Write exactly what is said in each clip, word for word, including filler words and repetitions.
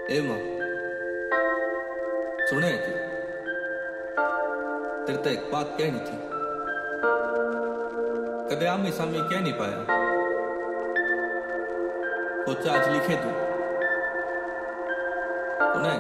ए माँ, सुने तू, तेरे तो एक बात कहनी थी। कदे आमी सामी कह नहीं पाया। सोचा आज लिखे तू, सुने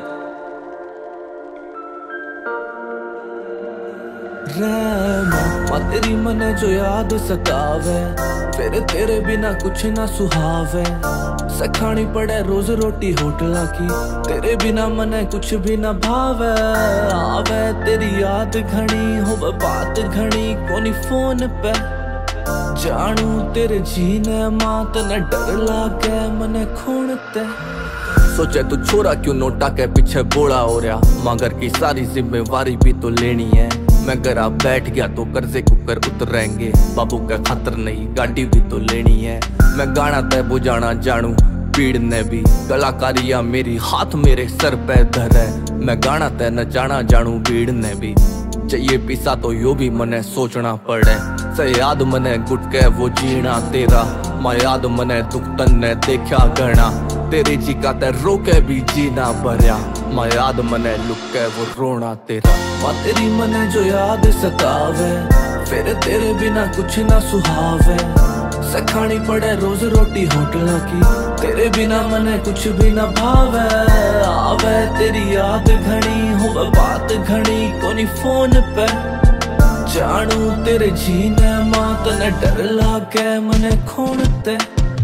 रहमा तेरी मने जो याद सतावे, फिर तेरे बिना कुछ ना सुहावे। सखानी पड़े रोज रोटी होटला की, तेरे बिना मने कुछ भी ना भावे। आवे तेरी याद घनी, हो बात घनी कोनी फोन पे। जानू तेरे जीने मां तने डर लागे मने खूनते। सोचे तू छोरा क्यों नोटा के पीछे बोला हो रहा, मगर की सारी जिम्मेवारी भी तो लेनी है। मैं घरा बैठ गया तो कर्जे कुकर उतरेंगे, बाबू का खातर नहीं गाड़ी भी तो लेनी है। मैं गाना तय बुझाना जानू पीड़ ने भी, कलाकारिया मेरी हाथ मेरे सर पे धर है। मैं गाना तय न जाना जानू भीड़ ने भी, चाहिए पिसा तो यो भी मने सोचना पड़े। से याद मने गुट के वो जीना तेरा, मां याद मने दुख तन ने देखा गणा। तेरी चिका ते रोके भी जीना भरया, मां याद मने लुक के वो रोना तेरा। मां तेरी मने जो याद सतावे, फिर तेरे बिना कुछ ना सुहावे। सखानी पड़े रोज रोटी होटला की, तेरे बिना मने कुछ भी ना भावे। आवे तेरी याद घनी, हो बात घनी कोनी फोन पे। जानू तेरे जीने मां तने डर लागे मने खूनते।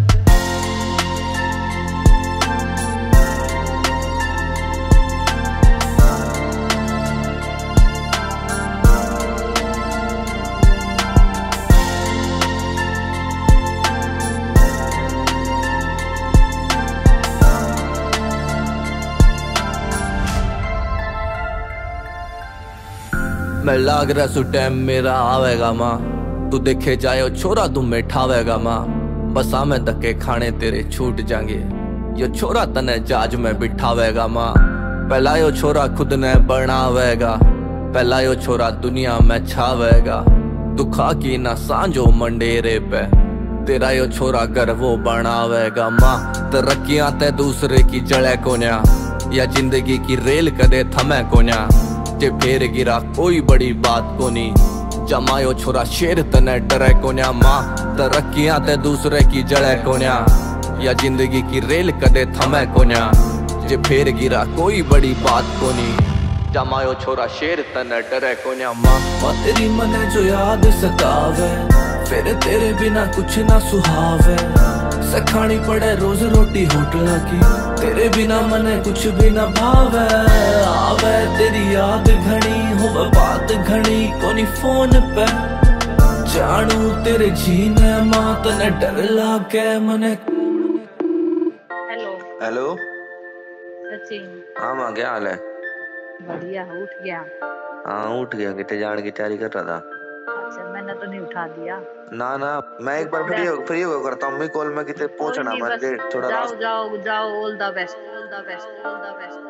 मैं लाग रहा सु टाइम मेरा आवेगा माँ, तू देखे जाए छोरा तू में ठावेगा माँ। बस में धक्के खाने तेरे छूट जाएंगे, यो छोरा तने जहाज में बिठावेगा माँ। पहला यो छोरा खुद ने बनावेगा, पहला यो छोरा दुनिया में छावेगा। दुखा की ना सांझो मंडेरे पे, तेरा यो छोरा घर वो बनावेगा माँ। तरक्कियां ते दूसरे की जड़े कोन्या, या जिंदगी की रेल कदे थमे कोन्या। जे फेर गिरा कोई बड़ी बात कोनी, जमायो छोरा शेर तने डरे कोन्या माँ। तरक्कियां ते दूसरे की जड़े कोन्या, या जिंदगी की रेल कदे थमे कोन्या। जे फेर गिरा कोई बड़ी बात कोनी, जमायो छोरा शेर तने डरे कोन्या माँ। माँ तेरी मने जो याद सतावे, फिर तेरे बिना कुछ ना सुहावे। सखानी पड़े रोज रोटी होटला की, तेरे बिना मने कुछ भी ना भावे। आवे तेरी याद घनी, हो बात घनी कोनी फोन पे। जानू तेरे जीने मां तने डर लागे मने। Hello hello. सचिन। हाँ माँ, क्या हाल है? बढ़िया, उठ गया? हाँ उठ गया, कितने जाने की तैयारी कर रहा था। अच्छा, मैंने तो नहीं उठा दिया। ना ना, मैं एक बार फ्री हो फ्री हो करता हूँ मैं कॉल में, कितने कोई पहुंचना नहीं, मैं बस लेट थोड़ा जाओ रास्ता। जाओ जाओ। All the best, all the best, all the best.